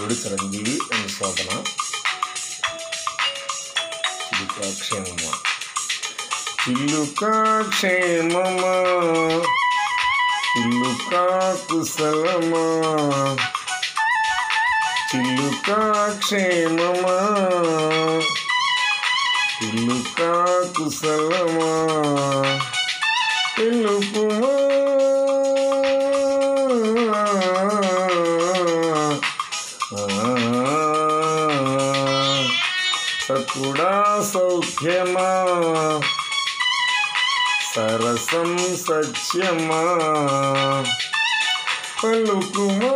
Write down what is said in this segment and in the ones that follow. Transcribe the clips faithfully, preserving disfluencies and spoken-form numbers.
అల్లుడు చిరంజీవి అండ్ శోభన. చిలుక క్షేమమా, చిలుక క్షేమమా, కులుక కుసలమా, చిలుక క్షేమమా, కులుక కుసలమా, తెలుపుమా సకుడా సౌఖ్యమా, సరసం సత్యమా, పలుకుమా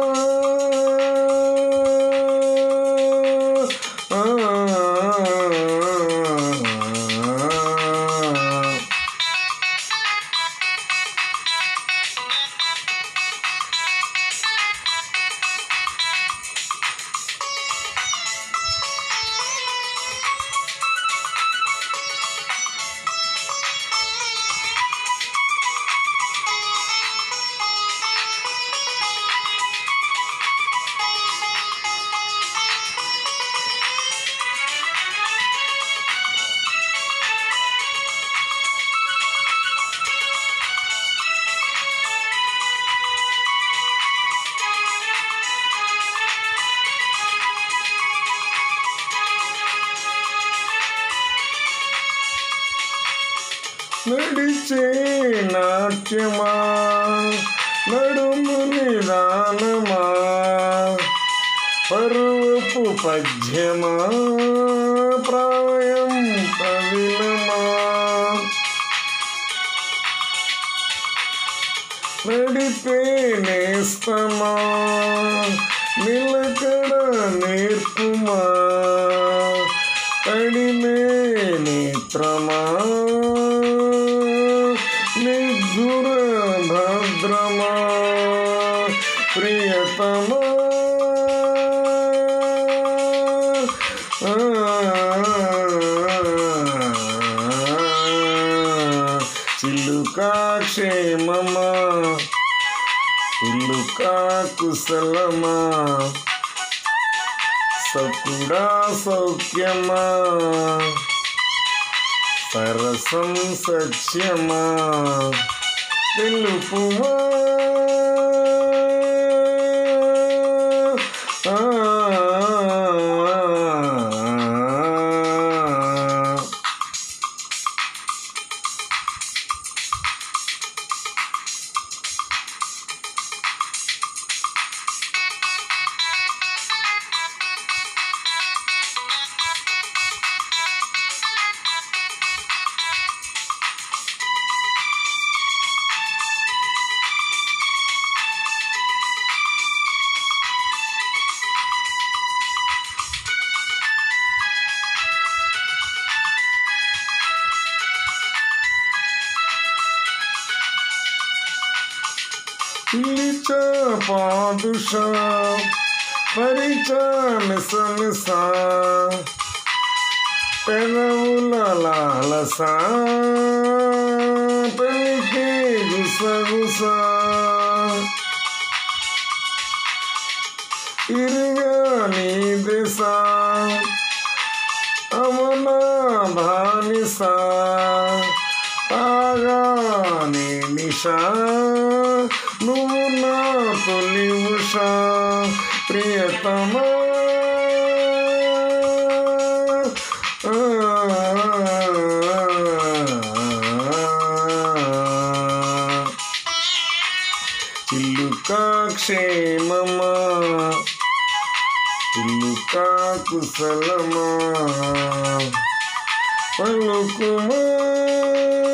నడిచే నాట్యమా, నడుము నిదానమా, పరువపు పద్యమా, ప్రాయం పవిలమా, నడిపే నేస్తమా, నిలకడ నేర్పుమా, కడిమే నేత్రమా, నిగ్గుర భద్రమా, ప్రియతమా, చిలుక క్షేమమా, కులుక కుసలమా, సకుడా సౌఖ్యమా, సరసం సత్యమా, తెలుపుమా పిలిచా పాదుషా, పరిచా మిసమిసా, పెదవుల లాలసా, పెళ్ళికి గుసగుసా, తిరిగా నీ దిశా, అమనా భానిసా, తాగా నీ నిషా, నువ్వు నా తొలి ఉషా, ప్రియతమా, చిలుక క్షేమమా, కులుక కుసలమా, పలుకుమా